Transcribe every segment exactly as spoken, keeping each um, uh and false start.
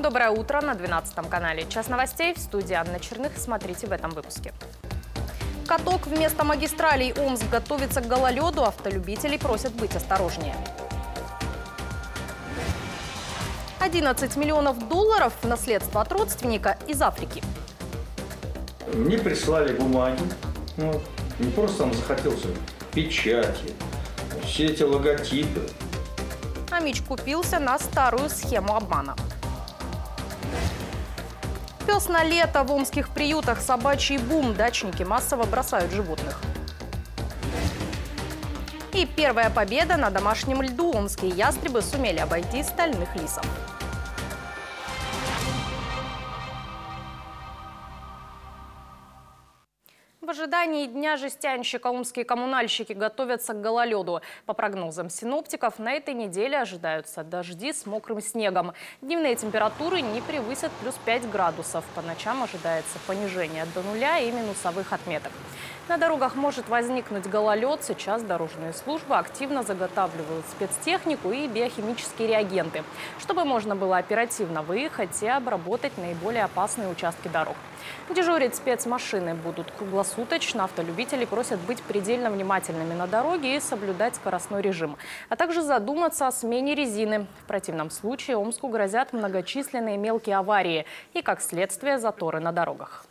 Доброе утро на двенадцатом канале. Час новостей, в студии Анна Черных. Смотрите в этом выпуске. Каток вместо магистралей. Омск готовится к гололеду. Автолюбителей просят быть осторожнее. одиннадцать миллионов долларов в наследство от родственника из Африки. Мне прислали бумаги. Вот. Не просто там захотелось печати, все эти логотипы. Амич купился на старую схему обмана. Пес на лето в омских приютах. Собачий бум. Дачники массово бросают животных. И первая победа на домашнем льду. Омские ястребы сумели обойти стальных лисов. В ожидании Дня жестянщика омские коммунальщики готовятся к гололеду. По прогнозам синоптиков, на этой неделе ожидаются дожди с мокрым снегом. Дневные температуры не превысят плюс пять градусов. По ночам ожидается понижение до нуля и минусовых отметок. На дорогах может возникнуть гололед. Сейчас дорожные службы активно заготавливают спецтехнику и биохимические реагенты, чтобы можно было оперативно выехать и обработать наиболее опасные участки дорог. Дежурить спецмашины будут круглосуточно. Автолюбители просят быть предельно внимательными на дороге и соблюдать скоростной режим, а также задуматься о смене резины. В противном случае Омску грозят многочисленные мелкие аварии и, как следствие, заторы на дорогах.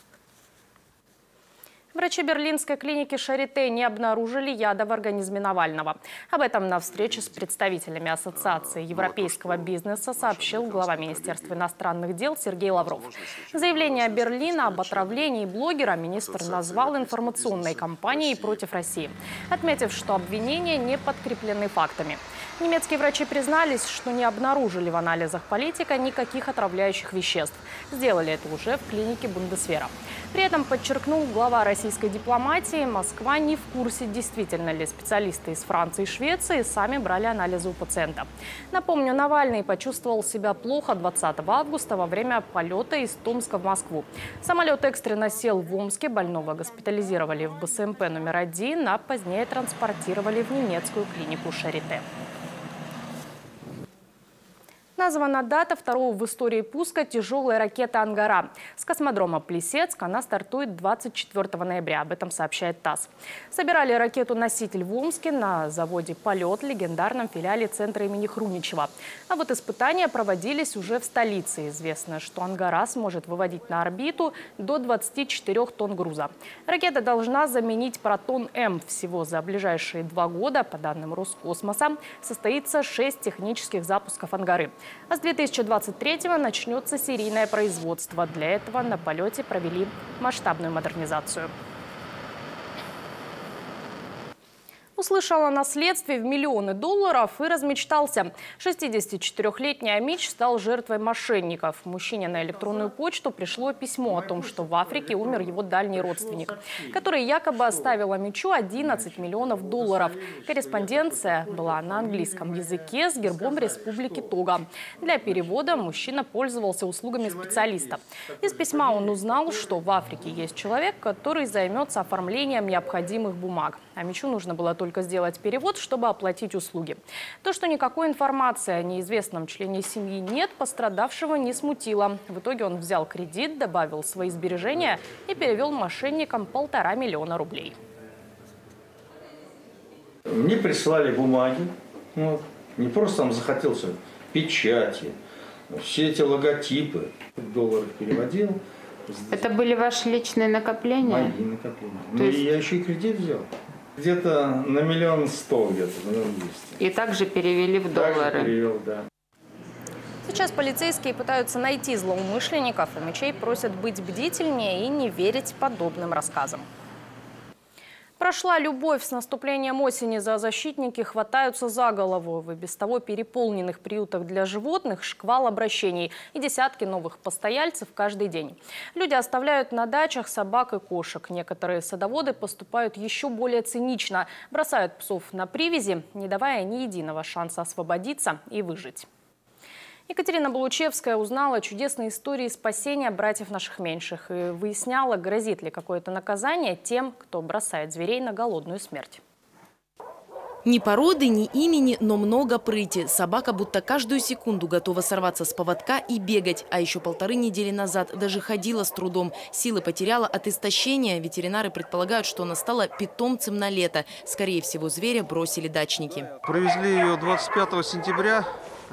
Врачи берлинской клиники Шарите не обнаружили яда в организме Навального. Об этом на встрече с представителями Ассоциации европейского бизнеса сообщил глава Министерства иностранных дел Сергей Лавров. Заявление Берлина об отравлении блогера министр назвал информационной кампанией против России, отметив, что обвинения не подкреплены фактами. Немецкие врачи признались, что не обнаружили в анализах политика никаких отравляющих веществ. Сделали это уже в клинике Бундесвера. При этом, подчеркнул глава российской дипломатии, Москва не в курсе, действительно ли специалисты из Франции и Швеции сами брали анализы у пациента. Напомню, Навальный почувствовал себя плохо двадцатого августа во время полета из Томска в Москву. Самолет экстренно сел в Омске, больного госпитализировали в БСМП номер один, а позднее транспортировали в немецкую клинику Шарите. Названа дата второго в истории пуска тяжелой ракеты «Ангара». С космодрома Плесецк она стартует двадцать четвёртого ноября. Об этом сообщает ТАСС. Собирали ракету-носитель в Омске на заводе «Полет», легендарном филиале центра имени Хруничева. А вот испытания проводились уже в столице. Известно, что «Ангара» сможет выводить на орбиту до двадцати четырёх тонн груза. Ракета должна заменить «Протон-М». Всего за ближайшие два года, по данным Роскосмоса, состоится шесть технических запусков «Ангары». А с две тысячи двадцать третьего начнется серийное производство. Для этого на полете провели масштабную модернизацию. Услышал о наследстве в миллионы долларов и размечтался. шестидесятичетырёхлетний Амич стал жертвой мошенников. Мужчине на электронную почту пришло письмо о том, что в Африке умер его дальний родственник, который якобы оставил Амичу одиннадцать миллионов долларов. Корреспонденция была на английском языке с гербом Республики Того. Для перевода мужчина пользовался услугами специалиста. Из письма он узнал, что в Африке есть человек, который займется оформлением необходимых бумаг. Амичу нужно было только сделать перевод, чтобы оплатить услуги. То, что никакой информации о неизвестном члене семьи нет, пострадавшего не смутило. В итоге он взял кредит, добавил свои сбережения и перевел мошенникам полтора миллиона рублей. Мне прислали бумаги. Вот. Не просто там захотелось печати, все эти логотипы. Долларов переводил. Это были ваши личные накопления? Мои накопления. То Ну, есть... и я еще и кредит взял. Где-то на миллион сто, где-то, миллион двести. И также перевели в доллары? Также перевел, да. Сейчас полицейские пытаются найти злоумышленников, и Амичей просят быть бдительнее и не верить подобным рассказам. Прошла любовь. С наступлением осени зоозащитники хватаются за голову. В и без того переполненных приютах для животных шквал обращений и десятки новых постояльцев каждый день. Люди оставляют на дачах собак и кошек. Некоторые садоводы поступают еще более цинично. Бросают псов на привязи, не давая ни единого шанса освободиться и выжить. Екатерина Балучевская узнала чудесные истории спасения братьев наших меньших и выясняла, грозит ли какое-то наказание тем, кто бросает зверей на голодную смерть. Ни породы, ни имени, но много прыти. Собака будто каждую секунду готова сорваться с поводка и бегать. А еще полторы недели назад даже ходила с трудом. Силы потеряла от истощения. Ветеринары предполагают, что она стала питомцем на лето. Скорее всего, зверя бросили дачники. Привезли ее двадцать пятого сентября.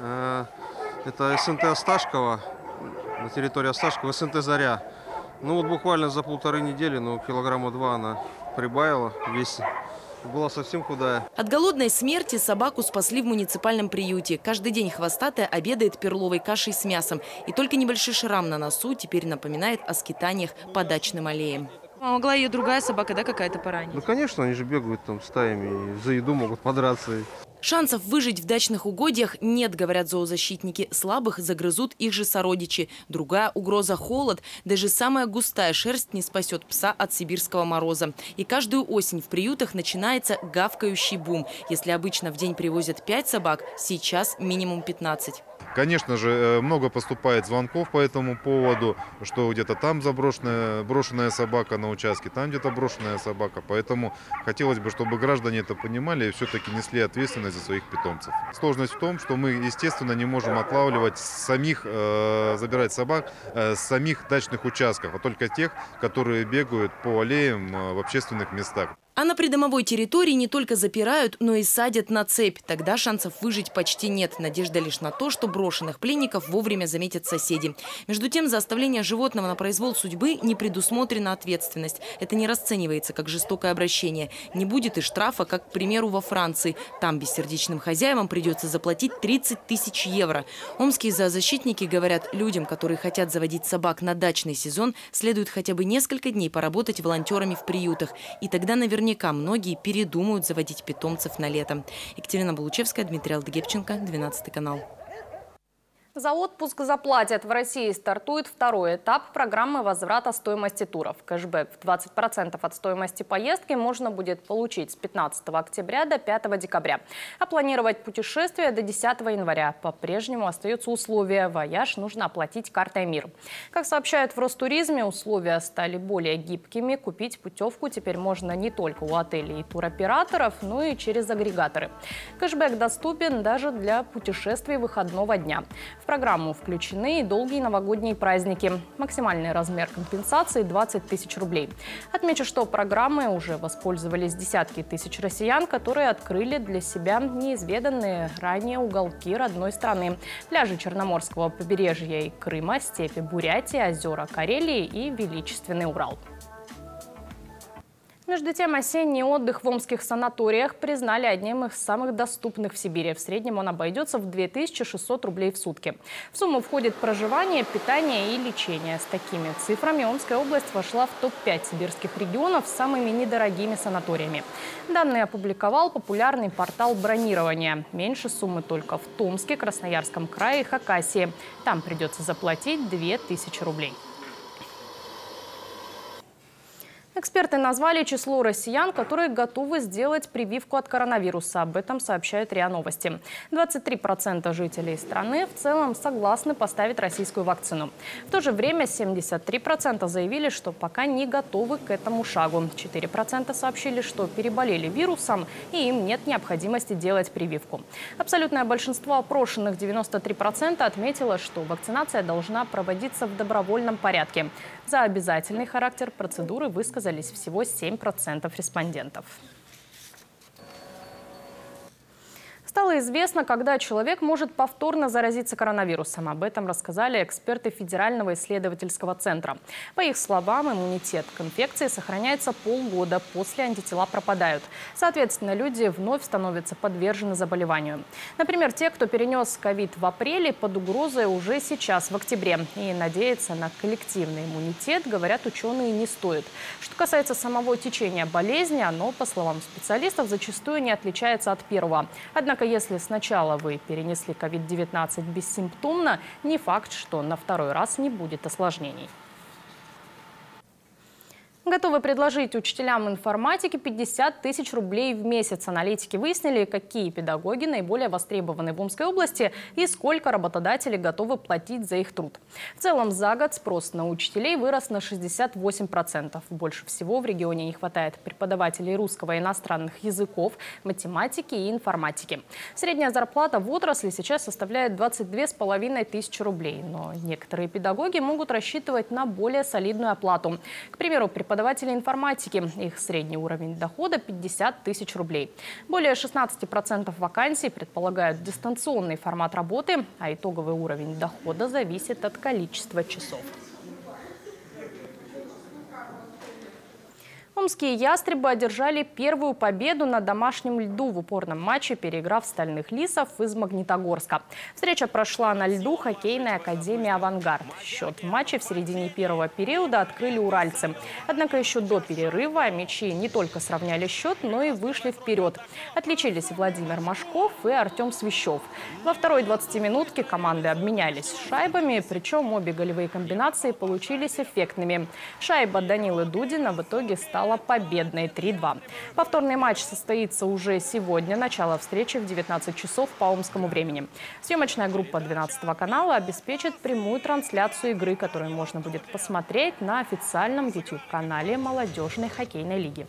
Это СНТ Осташкова, на территории Осташкова, СНТ «Заря». Ну вот буквально за полторы недели, ну килограмма два она прибавила в весе. Была совсем худая. От голодной смерти собаку спасли в муниципальном приюте. Каждый день хвостатая обедает перловой кашей с мясом. И только небольшой шрам на носу теперь напоминает о скитаниях по дачным аллеям. А могла ее другая собака, да, какая-то поранить? Ну, конечно, они же бегают там стаями, и за еду могут подраться. Шансов выжить в дачных угодьях нет, говорят зоозащитники. Слабых загрызут их же сородичи. Другая угроза – холод. Даже самая густая шерсть не спасет пса от сибирского мороза. И каждую осень в приютах начинается гавкающий бум. Если обычно в день привозят пять собак, сейчас минимум пятнадцать. Конечно же, много поступает звонков по этому поводу, что где-то там заброшенная брошенная собака на участке, там где-то брошенная собака. Поэтому хотелось бы, чтобы граждане это понимали и все-таки несли ответственность за своих питомцев. Сложность в том, что мы, естественно, не можем отлавливать самих, э, забирать собак э, с самих дачных участков, а только тех, которые бегают по аллеям э, в общественных местах. А на придомовой территории не только запирают, но и садят на цепь. Тогда шансов выжить почти нет. Надежда лишь на то, что брошенных пленников вовремя заметят соседи. Между тем, за оставление животного на произвол судьбы не предусмотрена ответственность. Это не расценивается как жестокое обращение. Не будет и штрафа, как, к примеру, во Франции. Там бессердечным хозяевам придется заплатить тридцать тысяч евро. Омские зоозащитники говорят, людям, которые хотят заводить собак на дачный сезон, следует хотя бы несколько дней поработать волонтерами в приютах. И тогда наверняка Наверняка многие передумают заводить питомцев на лето. Екатерина Булучевская, Дмитрий Алдыгепченко, двенадцатый канал. За отпуск заплатят. В России стартует второй этап программы возврата стоимости туров. Кэшбэк в двадцать процентов от стоимости поездки можно будет получить с пятнадцатого октября до пятого декабря. А планировать путешествие до десятого января. По-прежнему остается условие. Вояж нужно оплатить картой МИР. Как сообщают в Ростуризме, условия стали более гибкими. Купить путевку теперь можно не только у отелей и туроператоров, но и через агрегаторы. Кэшбэк доступен даже для путешествий выходного дня. В программу включены и долгие новогодние праздники. Максимальный размер компенсации – двадцать тысяч рублей. Отмечу, что программой уже воспользовались десятки тысяч россиян, которые открыли для себя неизведанные ранее уголки родной страны. Пляжи Черноморского побережья и Крыма, степи Бурятии, озера Карелии и величественный Урал. Между тем, осенний отдых в омских санаториях признали одним из самых доступных в Сибири. В среднем он обойдется в две тысячи шестьсот рублей в сутки. В сумму входит проживание, питание и лечение. С такими цифрами Омская область вошла в топ пять сибирских регионов с самыми недорогими санаториями. Данные опубликовал популярный портал бронирования. Меньше суммы только в Томске, Красноярском крае и Хакасии. Там придется заплатить две тысячи рублей. Эксперты назвали число россиян, которые готовы сделать прививку от коронавируса. Об этом сообщают РИА Новости. двадцать три процента жителей страны в целом согласны поставить российскую вакцину. В то же время семьдесят три процента заявили, что пока не готовы к этому шагу. четыре процента сообщили, что переболели вирусом и им нет необходимости делать прививку. Абсолютное большинство опрошенных, девяносто три процента, отметило, что вакцинация должна проводиться в добровольном порядке. За обязательный характер процедуры высказались всего семь процентов респондентов. Стало известно, когда человек может повторно заразиться коронавирусом. Об этом рассказали эксперты Федерального исследовательского центра. По их словам, иммунитет к инфекции сохраняется полгода, после антитела пропадают. Соответственно, люди вновь становятся подвержены заболеванию. Например, те, кто перенес ковид в апреле, под угрозой уже сейчас, в октябре. И надеяться на коллективный иммунитет, говорят ученые, не стоит. Что касается самого течения болезни, оно, по словам специалистов, зачастую не отличается от первого. Однако, если сначала вы перенесли ковид девятнадцать бессимптомно, не факт, что на второй раз не будет осложнений. Готовы предложить учителям информатики пятьдесят тысяч рублей в месяц. Аналитики выяснили, какие педагоги наиболее востребованы в Омской области и сколько работодатели готовы платить за их труд. В целом за год спрос на учителей вырос на шестьдесят восемь процентов. Больше всего в регионе не хватает преподавателей русского и иностранных языков, математики и информатики. Средняя зарплата в отрасли сейчас составляет двадцать две с половиной тысячи рублей. Но некоторые педагоги могут рассчитывать на более солидную оплату. К примеру, преподаватели информатики. Их средний уровень дохода – пятьдесят тысяч рублей. Более шестнадцати процентов вакансий предполагают дистанционный формат работы, а итоговый уровень дохода зависит от количества часов. Омские ястребы одержали первую победу на домашнем льду в упорном матче, переиграв стальных лисов из Магнитогорска. Встреча прошла на льду хоккейной академии «Авангард». Счет в матче в середине первого периода открыли уральцы. Однако еще до перерыва мячи не только сравняли счет, но и вышли вперед. Отличились Владимир Машков и Артем Свищев. Во второй двадцатиминутке команды обменялись шайбами, причем обе голевые комбинации получились эффектными. Шайба Данилы Дудина в итоге стала победной три-два. Повторный матч состоится уже сегодня. Начало встречи в девятнадцать часов по омскому времени. Съемочная группа двенадцатого канала обеспечит прямую трансляцию игры, которую можно будет посмотреть на официальном YouTube-канале молодежной хоккейной лиги.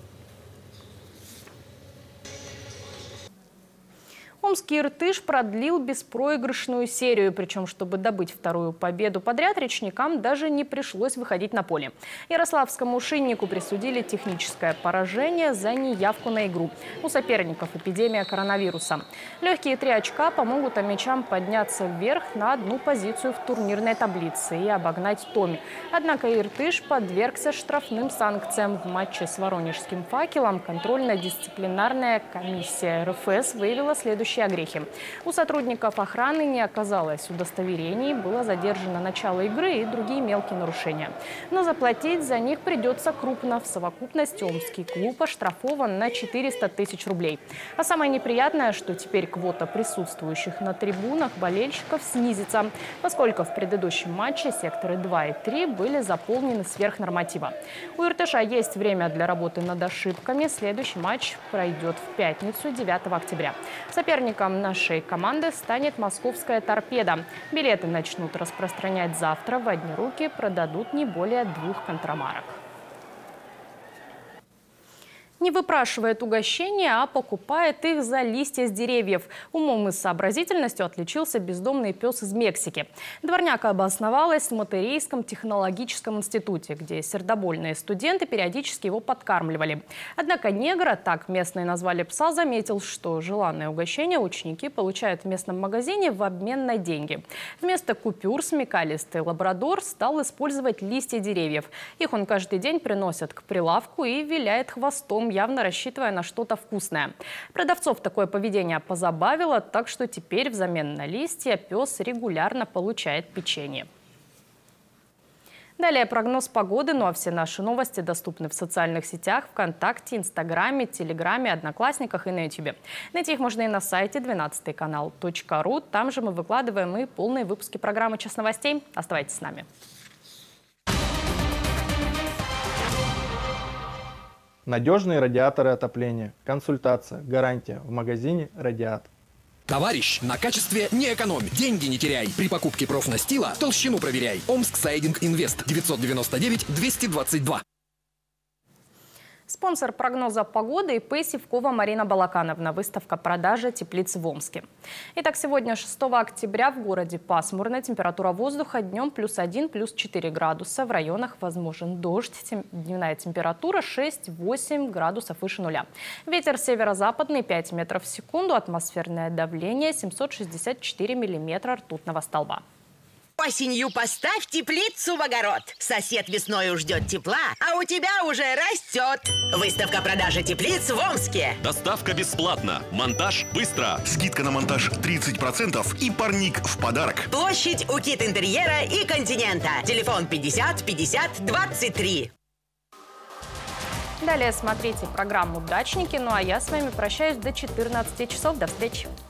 Омский Иртыш продлил беспроигрышную серию. Причем, чтобы добыть вторую победу подряд, речникам даже не пришлось выходить на поле. Ярославскому шиннику присудили техническое поражение за неявку на игру. У соперников эпидемия коронавируса. Легкие три очка помогут омичам подняться вверх на одну позицию в турнирной таблице и обогнать Томи. Однако Иртыш подвергся штрафным санкциям. В матче с Воронежским «Факелом» контрольно-дисциплинарная комиссия эр эф эс выявила следующие огрехи. У сотрудников охраны не оказалось удостоверений, было задержано начало игры и другие мелкие нарушения. Но заплатить за них придется крупно. В совокупности омский клуб оштрафован на четыреста тысяч рублей. А самое неприятное, что теперь квота присутствующих на трибунах болельщиков снизится, поскольку в предыдущем матче секторы два и три были заполнены сверх норматива. У Иртыша есть время для работы над ошибками. Следующий матч пройдет в пятницу, девятого октября. Соперником нашей команды станет московская «Торпеда». Билеты начнут распространять завтра. В одни руки продадут не более двух контрамарок. Не выпрашивает угощения, а покупает их за листья с деревьев. Умом и сообразительностью отличился бездомный пес из Мексики. Дворняга обосновалась в Матерейском технологическом институте, где сердобольные студенты периодически его подкармливали. Однако негра, так местные назвали пса, заметил, что желанное угощение ученики получают в местном магазине в обмен на деньги. Вместо купюр смекалистый лабрадор стал использовать листья деревьев. Их он каждый день приносит к прилавку и виляет хвостом, явно рассчитывая на что-то вкусное. Продавцов такое поведение позабавило, так что теперь взамен на листья пес регулярно получает печенье. Далее прогноз погоды, ну а все наши новости доступны в социальных сетях, ВКонтакте, Инстаграме, Телеграме, Одноклассниках и на Ютубе. Найти их можно и на сайте двенадцатый канал точка ру. Там же мы выкладываем и полные выпуски программы «Час новостей». Оставайтесь с нами. Надежные радиаторы отопления. Консультация. Гарантия. В магазине «Радиат». Товарищ, на качестве не экономь, деньги не теряй. При покупке профнастила толщину проверяй. Омск Сайдинг Инвест девятьсот девяносто девять двести двадцать два. Спонсор прогноза погоды ИП Сивкова Марина Балакановна. Выставка продажи теплиц в Омске. Итак, сегодня, шестого октября, в городе пасмурно. Температура воздуха днем плюс один, плюс четыре градуса. В районах возможен дождь. Тем... Дневная температура шесть-восемь градусов выше нуля. Ветер северо-западный пять метров в секунду. Атмосферное давление семьсот шестьдесят четыре миллиметра ртутного столба. Осенью поставь теплицу в огород. Сосед весною ждет тепла, а у тебя уже растет. Выставка продажи теплиц в Омске. Доставка бесплатна. Монтаж быстро. Скидка на монтаж тридцать процентов и парник в подарок. Площадь у Кит Интерьера и Континента. Телефон пятьдесят пятьдесят двадцать три. Далее смотрите программу «Дачники». Ну а я с вами прощаюсь до четырнадцати часов. До встречи.